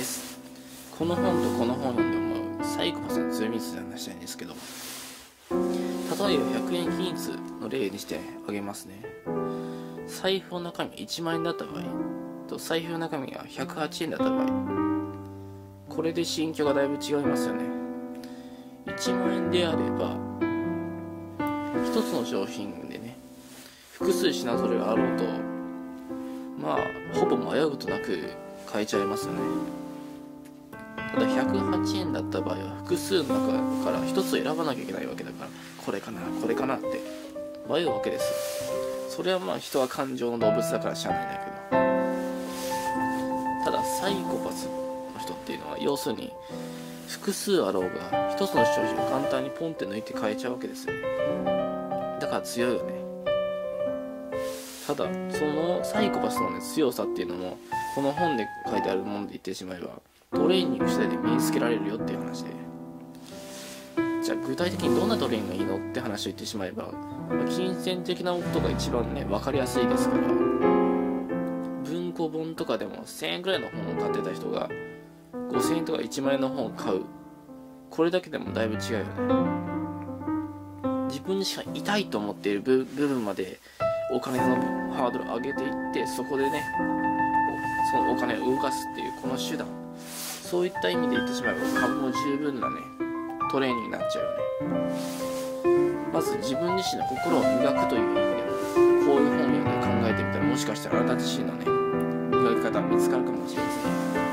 です。この本とこの本を読んで思うサイコパスの強みについて話したいんですけど、例えば100円均一の例にしてあげますね。財布の中身が1万円だった場合と財布の中身が108円だった場合、これで心境がだいぶ違いますよね。1万円であれば一つの商品でね、複数品揃えがあろうとほぼ迷うことなく買えちゃいますよね。ただ108円だった場合は複数の中から一つ選ばなきゃいけないわけだから、これかなこれかなって迷うわけです。それは人は感情の動物だからしゃあないんだけど、ただサイコパスの人っていうのは要するに複数あろうが一つの商品を簡単にポンって抜いて買えちゃうわけですよね。だから強いよね。ただそのサイコパスの、強さっていうのもこの本で書いてあるもので言ってしまえばトレーニング次第で身につけられるよっていう話で、じゃあ具体的にどんなトレーニングがいいのって話を言ってしまえば、金銭的なことが一番分かりやすいですから、文庫本とかでも1000円くらいの本を買ってた人が5000円とか1万円の本を買う、これだけでもだいぶ違うよね。自分自身が痛いと思っている部分までお金のハードルを上げていって、そこでねそのお金を動かすっていうこの手段、そういった意味で言ってしまえば株も十分なトレーニングになっちゃうよね。まず自分自身の心を磨くという意味でもこういう本を読んで考えてみたら、もしかしたらあなた自身の磨き方が見つかるかもしれません。